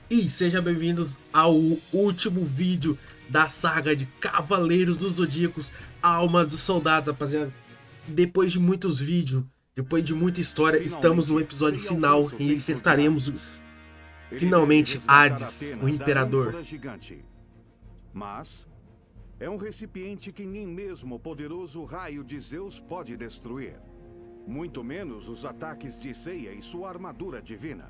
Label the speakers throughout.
Speaker 1: E sejam bem-vindos ao último vídeo da saga de Cavaleiros dos Zodíacos, Alma dos Soldados, rapaziada. Depois de muitos vídeos, depois de muita história, estamos no episódio final e enfrentaremos finalmente Hades, o Imperador.
Speaker 2: Gigante. Mas é um recipiente que nem mesmo o poderoso raio de Zeus pode destruir. Muito menos os ataques de Seiya e sua armadura divina.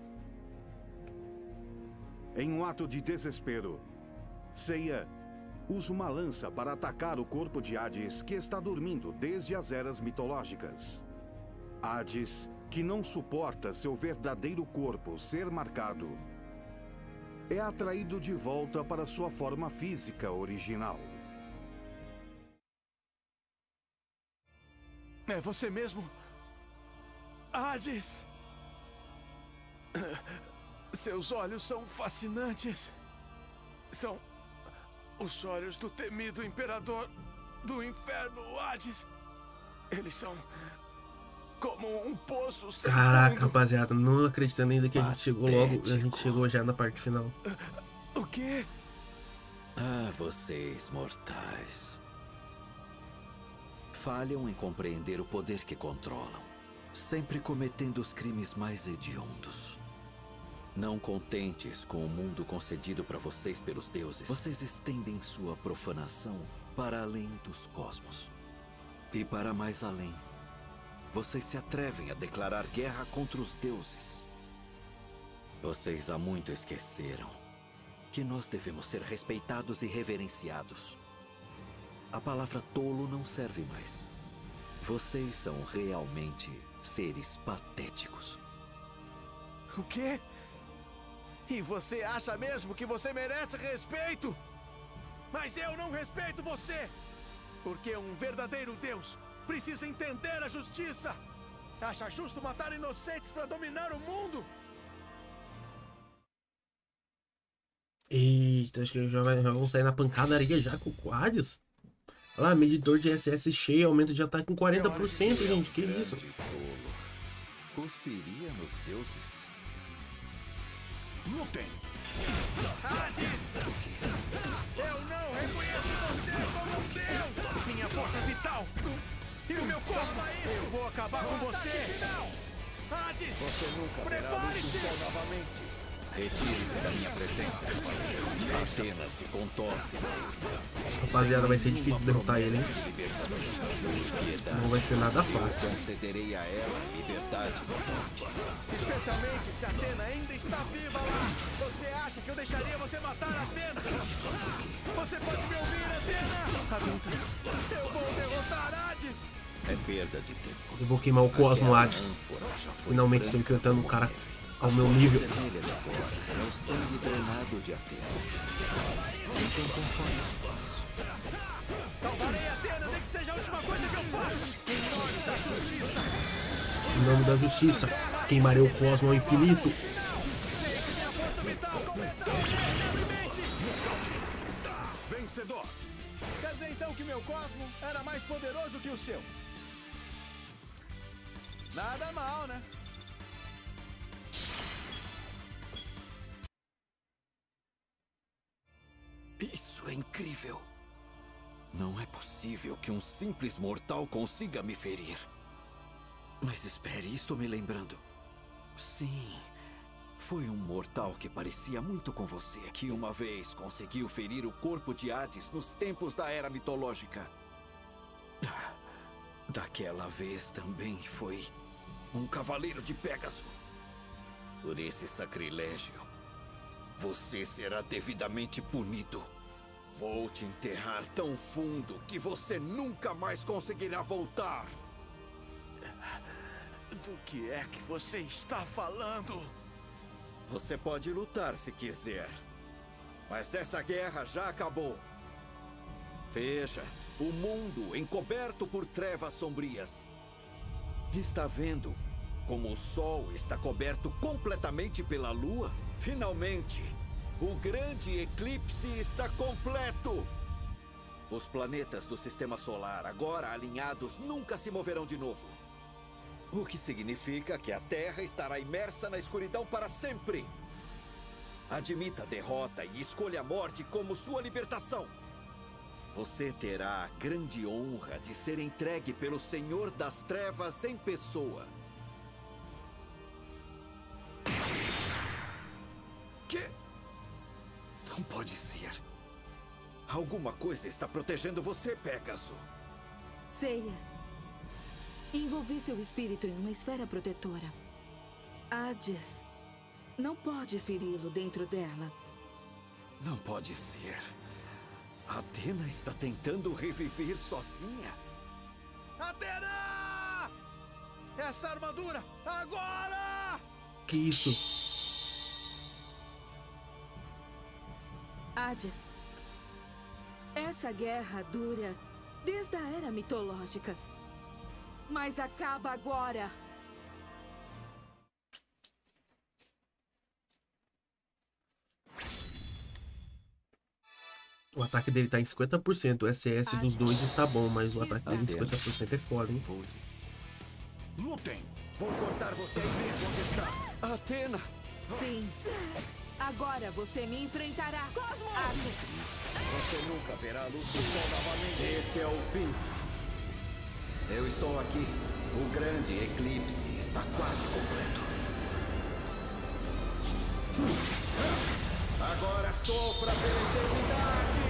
Speaker 2: Em um ato de desespero, Seiya usa uma lança para atacar o corpo de Hades, que está dormindo desde as eras mitológicas. Hades, que não suporta seu verdadeiro corpo ser marcado, é atraído de volta para sua forma física original.
Speaker 3: É você mesmo? Hades! Seus olhos são fascinantes. São os olhos do temido imperador do inferno, Hades. Eles são como um poço sem
Speaker 1: Caraca,
Speaker 3: fundo.
Speaker 1: rapaziada, não acreditando ainda que a gente chegou logo, a gente chegou já na parte final.
Speaker 3: O quê?
Speaker 4: Ah, vocês mortais. Falham em compreender o poder que controlam, sempre cometendo os crimes mais hediondos. Não contentes com o mundo concedido para vocês pelos deuses, vocês estendem sua profanação para além dos cosmos. E para mais além, vocês se atrevem a declarar guerra contra os deuses. Vocês há muito esqueceram que nós devemos ser respeitados e reverenciados. A palavra tolo não serve mais. Vocês são realmente seres patéticos.
Speaker 3: O quê? E você acha mesmo que você merece respeito? Mas eu não respeito você! Porque um verdadeiro Deus precisa entender a justiça! Acha justo matar inocentes para dominar o mundo?
Speaker 1: Eita, acho que já vamos sair na pancadaria já com o Hades. Olha lá, medidor de SS cheio, aumento de ataque com 40%, gente, que isso?
Speaker 4: Cuspiria nos deuses?
Speaker 2: Lutem!
Speaker 3: Hades! Eu não reconheço você como um deus! Minha força vital! E o meu corpo! Eu vou acabar com você! Hades!
Speaker 4: Você nunca
Speaker 3: prepare-se!
Speaker 4: novamente. Retire-se da minha presença. Apenas se contorce.
Speaker 1: Rapaziada, vai ser difícil derrotar ele, hein? Não vai ser nada fácil.
Speaker 4: Concederei a ela liberdade da morte.
Speaker 3: Especialmente se a Atena ainda está viva lá! Você acha que eu deixaria você matar a Atena? Você pode me ouvir, Atena? Eu vou derrotar Hades!
Speaker 4: É perda de tempo.
Speaker 1: Eu vou queimar o Cosmo Hades.
Speaker 4: Ânfora já foi
Speaker 1: Finalmente estou enfrentando um cara ao meu nível.
Speaker 4: vermelha de agora é o sangue drenado de Atena. Então conforme os planos.
Speaker 3: Salvarei a Atena, nem que seja a última coisa que eu faço! Em nome da justiça!
Speaker 1: Em nome da justiça, queimarei o Cosmo ao infinito.
Speaker 3: Deixe minha força vital completar livremente!
Speaker 2: Vencedor!
Speaker 3: Quer dizer então que meu cosmo era mais poderoso que o seu? Nada mal, né?
Speaker 4: Isso é incrível. Não é possível que um simples mortal consiga me ferir. Mas espere, estou me lembrando. Sim, foi um mortal que parecia muito com você, que uma vez conseguiu ferir o corpo de Hades nos tempos da Era Mitológica. Daquela vez também foi um cavaleiro de Pégaso. Por esse sacrilégio, você será devidamente punido. Vou te enterrar tão fundo que você nunca mais conseguirá voltar.
Speaker 3: Do que é que você está falando?
Speaker 4: Você pode lutar se quiser, mas essa guerra já acabou. Veja, o mundo encoberto por trevas sombrias. Está vendo como o Sol está coberto completamente pela Lua? Finalmente, o grande eclipse está completo. Os planetas do Sistema Solar, agora alinhados, nunca se moverão de novo. O que significa que a Terra estará imersa na escuridão para sempre. Admita a derrota e escolha a morte como sua libertação. Você terá a grande honra de ser entregue pelo Senhor das Trevas em pessoa. Que? Não pode ser. Alguma coisa está protegendo você, Pégaso.
Speaker 5: Seiya. Envolvi seu espírito em uma esfera protetora. Hades não pode feri-lo dentro dela.
Speaker 4: Não pode ser. Athena está tentando reviver sozinha?
Speaker 3: Athena! Essa armadura, agora!
Speaker 1: Que isso?
Speaker 5: Hades. Essa guerra dura desde a era mitológica. Mas acaba agora.
Speaker 1: O ataque dele tá em 50%. O SS dos dois está bom, mas o ataque dele em 50% é foda, hein?
Speaker 2: Lutem!
Speaker 4: Vou cortar você e ver onde está. Athena!
Speaker 5: Sim. Agora você me enfrentará. Cosmo! Hades.
Speaker 4: Você nunca verá a luz do sol novamente. Esse é o fim. Eu estou aqui. O grande eclipse está quase completo. Agora sofra pela eternidade!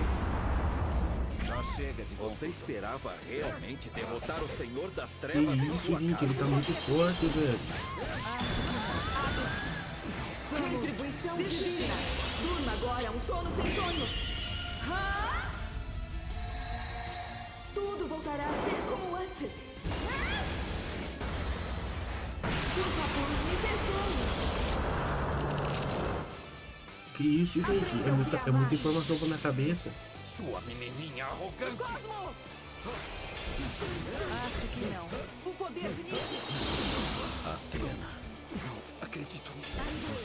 Speaker 3: Já chega de
Speaker 4: Você esperava realmente derrotar o Senhor das
Speaker 1: Que
Speaker 4: Trevas em
Speaker 1: isso,
Speaker 4: sua
Speaker 1: gente? Ele
Speaker 4: casa?
Speaker 1: tá muito forte, velho.
Speaker 5: Retribuição divina. Durma agora um sono sem sonhos. Ah! Tudo voltará a ser como antes. Por favor, me perdoe.
Speaker 1: Que isso, gente? É muita informação pra minha cabeça.
Speaker 4: Sua menininha arrogante!
Speaker 5: Cosmo! Acho que não. O poder de Nike.
Speaker 4: Athena, não acredito nisso.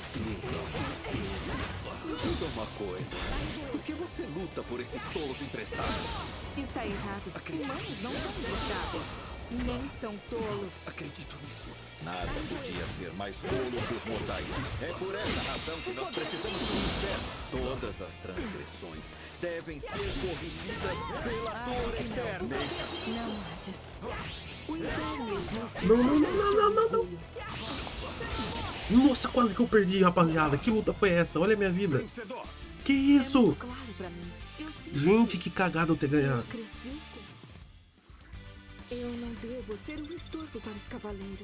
Speaker 4: Você... Diga uma coisa. Por que você luta por esses tolos emprestados?
Speaker 5: Está errado. Humanos não são emprestados. Nem são tolos.
Speaker 4: Acredito nisso. Nada podia ser mais tolo que os mortais. É por essa razão que nós precisamos do inferno. Todas as transgressões devem ser corrigidas pela dor eterna.
Speaker 5: Não, Hades. O inferno existe.
Speaker 1: Não. Nossa, quase que eu perdi, rapaziada. Que luta foi essa? Olha a minha vida.
Speaker 2: Vencedor!
Speaker 1: Que isso?
Speaker 5: Claro pra mim. Eu sinto
Speaker 1: Gente, que cagada eu ter
Speaker 5: eu
Speaker 1: ganhado.
Speaker 5: cresci com... Eu não devo ser um estorvo para os cavaleiros.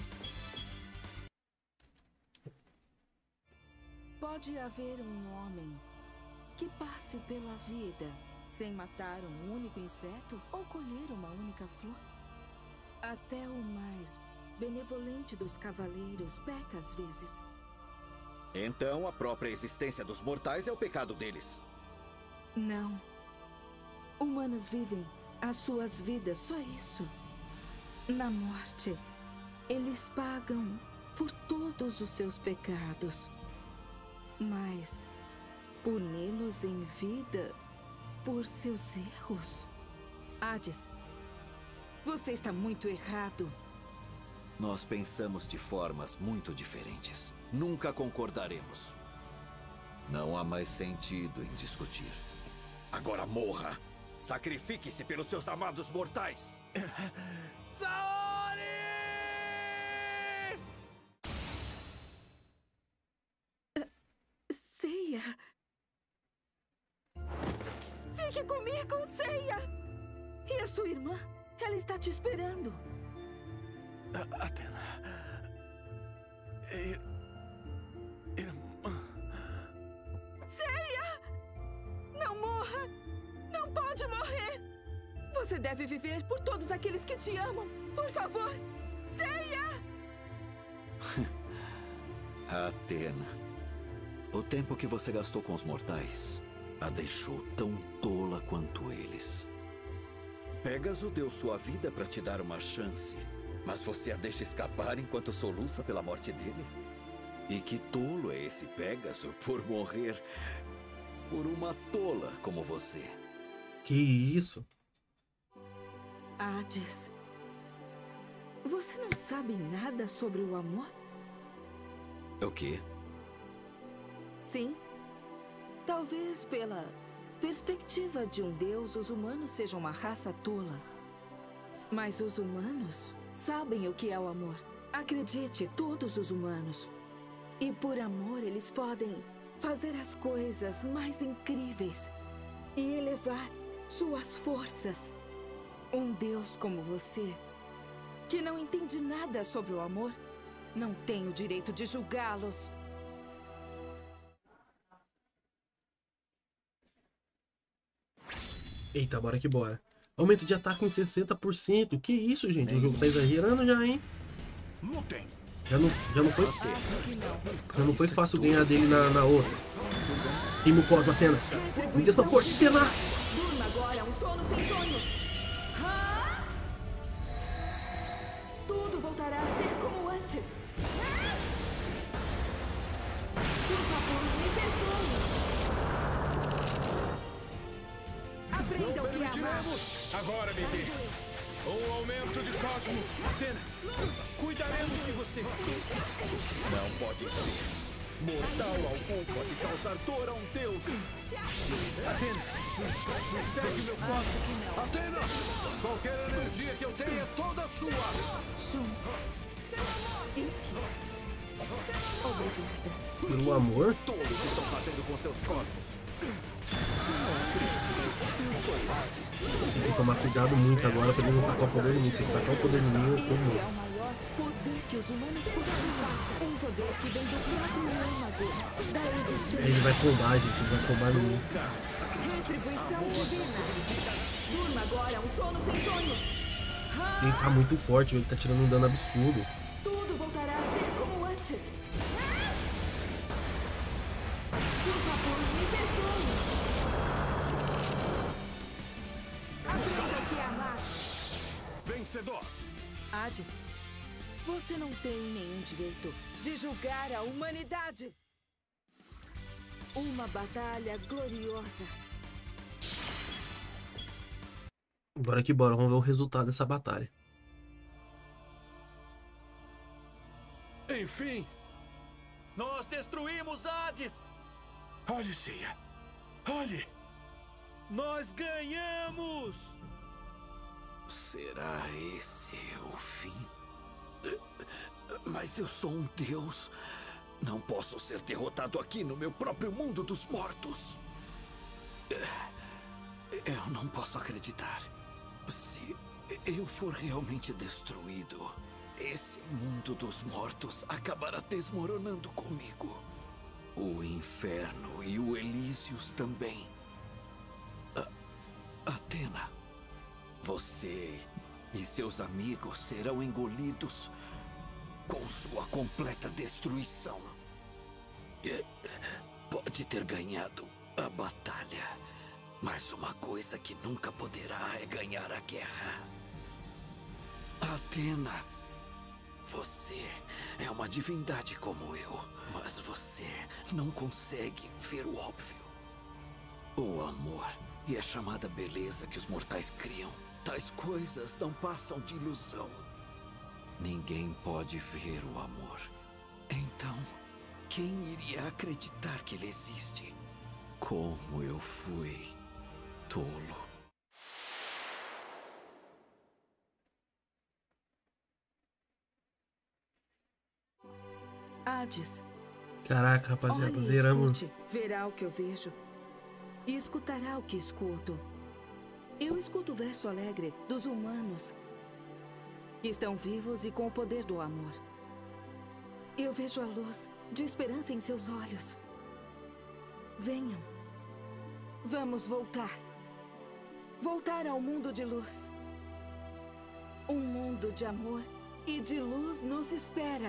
Speaker 5: Pode haver um homem que passe pela vida sem matar um único inseto ou colher uma única flor. Até o mais benevolente dos cavaleiros peca às vezes.
Speaker 4: Então, a própria existência dos mortais é o pecado deles.
Speaker 5: Não. Humanos vivem as suas vidas, só isso. Na morte, eles pagam por todos os seus pecados. Mas puni-los em vida por seus erros. Hades, você está muito errado.
Speaker 4: Nós pensamos de formas muito diferentes. Nunca concordaremos. Não há mais sentido em discutir. Agora morra! Sacrifique-se pelos seus amados mortais!
Speaker 3: Saori!
Speaker 5: Seiya! Fique comigo, Seiya! E a sua irmã? Ela está te esperando.
Speaker 3: Athena. Irmã.
Speaker 5: Seiya! Não morra! Não pode morrer! Você deve viver por todos aqueles que te amam. Por favor! Seiya!
Speaker 4: Athena, o tempo que você gastou com os mortais a deixou tão tola quanto eles. Pégaso deu sua vida para te dar uma chance, mas você a deixa escapar enquanto soluça pela morte dele? E que tolo é esse Pégaso por morrer por uma tola como você?
Speaker 1: Que isso?
Speaker 5: Hades, você não sabe nada sobre o amor?
Speaker 4: O quê?
Speaker 5: Sim. Talvez pela perspectiva de um deus, os humanos sejam uma raça tola. Mas os humanos sabem o que é o amor. Acredite, todos os humanos. E por amor eles podem fazer as coisas mais incríveis e elevar suas forças. Um deus como você, que não entende nada sobre o amor, não tem o direito de julgá-los.
Speaker 1: Eita, bora que bora. Aumento de ataque em 60%. Que isso, gente? O jogo tá exagerando já, hein?
Speaker 3: Lutem.
Speaker 1: Já não foi fácil ganhar dele na outra. Rimo Cosmo, Athena. Me desproporte, Athena!
Speaker 5: Durma agora, um sono sem sonhos. Tudo voltará a ser como antes. Por favor, me perdoe. Aprenda o que é amar.
Speaker 3: Agora, bebê. Um aumento de cosmo. Athena, cuidaremos de você. Não pode ser. Mortal algum pode causar dor a um deus. Athena, segue meu cosmo. Athena, qualquer energia que eu tenha é toda sua.
Speaker 5: Obrigada.
Speaker 1: Pelo amor?
Speaker 3: Todos estão fazendo com seus cosmos.
Speaker 1: Tem que tomar cuidado muito agora pra ele não tacar o poder em mim. Se ele tacar o poder em mim, eu
Speaker 5: Esse
Speaker 1: corro.
Speaker 5: é o maior poder que os humanos possuem. Um poder que vem do próprio âmago da existência.
Speaker 1: Ele vai combar, gente. Ele vai combar em mim.
Speaker 5: Retribuição divina. Durma agora, um sono sem sonhos.
Speaker 1: Ele tá muito forte, ele tá tirando um dano absurdo.
Speaker 5: Tudo voltará a ser como antes. Por favor, me perdoe. Aprenda o que é amar.
Speaker 3: Vencedor.
Speaker 5: Hades, você não tem nenhum direito de julgar a humanidade. Uma batalha gloriosa.
Speaker 1: Bora que bora, vamos ver o resultado dessa batalha.
Speaker 3: Enfim, nós destruímos Hades. Olhe, Seiya. Olhe. Nós ganhamos.
Speaker 4: Será esse o fim? Mas eu sou um deus. Não posso ser derrotado aqui no meu próprio mundo dos mortos. Eu não posso acreditar. Se eu for realmente destruído, esse mundo dos mortos acabará desmoronando comigo. O inferno e o Elísios também. Athena, você e seus amigos serão engolidos com sua completa destruição. Pode ter ganhado a batalha, mas uma coisa que nunca poderá é ganhar a guerra. Athena, você é uma divindade como eu, mas você não consegue ver o óbvio. O amor e a chamada beleza que os mortais criam. Tais coisas não passam de ilusão. Ninguém pode ver o amor. Então, quem iria acreditar que ele existe? Como eu fui tolo.
Speaker 5: Hades,
Speaker 1: Caraca, rapaziada,
Speaker 5: olhe e
Speaker 1: zeramos.
Speaker 5: escute, verá o que eu vejo e escutará o que escuto. Eu escuto o verso alegre dos humanos que estão vivos e com o poder do amor. Eu vejo a luz de esperança em seus olhos. Venham. Vamos voltar. Voltar ao mundo de luz. Um mundo de amor e de luz nos espera.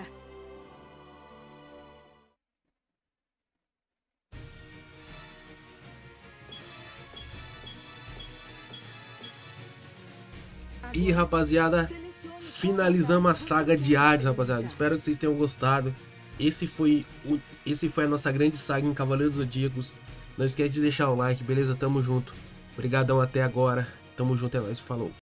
Speaker 1: E rapaziada, finalizamos a saga de Hades, rapaziada. Espero que vocês tenham gostado. Esse foi a nossa grande saga em Cavaleiros dos Zodíacos. Não esquece de deixar o like, beleza? Tamo junto. Obrigadão até agora. Tamo junto, é nóis. Falou.